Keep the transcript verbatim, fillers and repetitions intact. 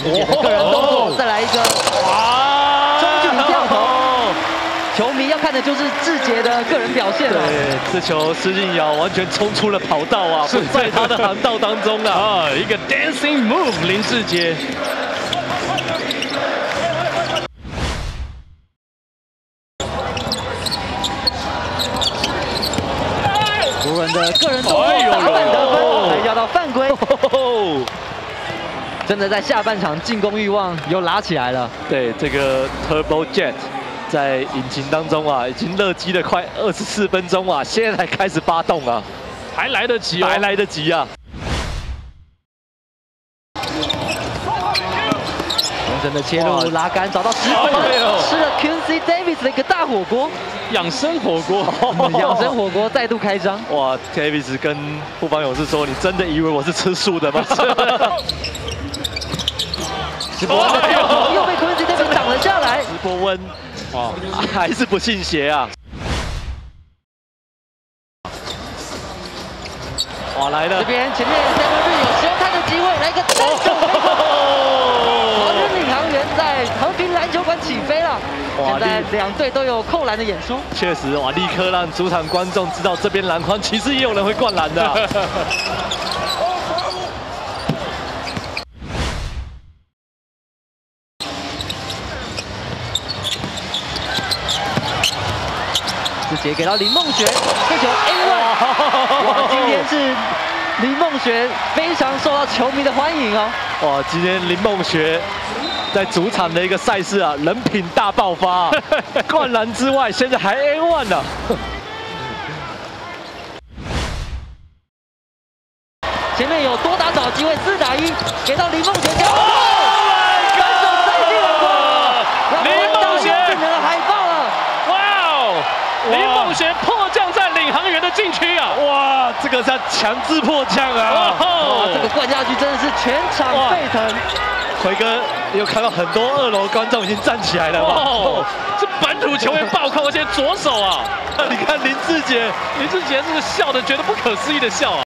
志杰的个人动作，再来一个哇中距离跳投。球迷要看的就是志杰的个人表现了。 对，这球施晋尧完全冲出了跑道啊，不在他的航道当中啊。 啊，一个 dancing move， 林志杰。 湖人的个人动作打板得分，才叫到犯规。真的在下半场进攻欲望又拉起来了。 对，这个 Turbo Jet 在引擎当中啊，已经热机了快二十四分钟啊，现在才开始发动啊， 还来得及哦， 还来得及啊！ 龙神的切入拉杆找到失分，吃了 Quincy Davis 的一个大火锅。 养生火锅， 养生火锅再度开张。 哇 ，Davis 跟富邦勇士说：“你真的以为我是吃素的吗？” 直播温的跳投又被 Quincy Davis 挡了下来。 直播温，哦，还是不信邪啊！哇，来了！ 这边前面 Seven Reed 有休摊的机会，来一个单手飞球。桃园领航员在和平篮球馆起飞了。 现在两队都有扣篮的演出， 确实哇，立刻让主场观众知道这边篮筐其实也有人会灌篮的、啊。 志杰给到林梦璇，这球 A 一，哇，今天是林梦璇非常受到球迷的欢迎哦。 哇，今天林梦璇。 在主场的一个赛事啊，人品大爆发、啊，灌篮之外，现在还 A 一 呢。 前面有多打找机会，四打一，给到林梦璇，加油！反手塞进了골，林梦璇变成了海报了。 哇哦！林梦璇迫降在领航员的禁区啊！ 哇，这个是强制迫降啊！ 哇，这个灌下去真的是全场沸腾。 奎哥有看到很多二楼观众已经站起来了哦，是本土球员暴扣，而且左手啊！ 你看林志杰， 林志杰这个笑的觉得不可思议的笑啊！